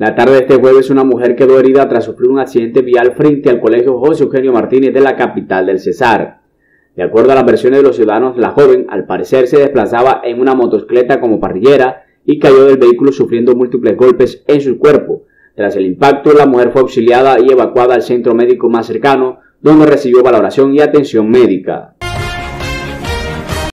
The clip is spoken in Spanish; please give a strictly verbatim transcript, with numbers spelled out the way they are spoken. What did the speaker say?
La tarde de este jueves, una mujer quedó herida tras sufrir un accidente vial frente al colegio José Eugenio Martínez de la capital del Cesar. De acuerdo a las versiones de los ciudadanos, la joven, al parecer, se desplazaba en una motocicleta como parrillera y cayó del vehículo sufriendo múltiples golpes en su cuerpo. Tras el impacto, la mujer fue auxiliada y evacuada al centro médico más cercano, donde recibió valoración y atención médica.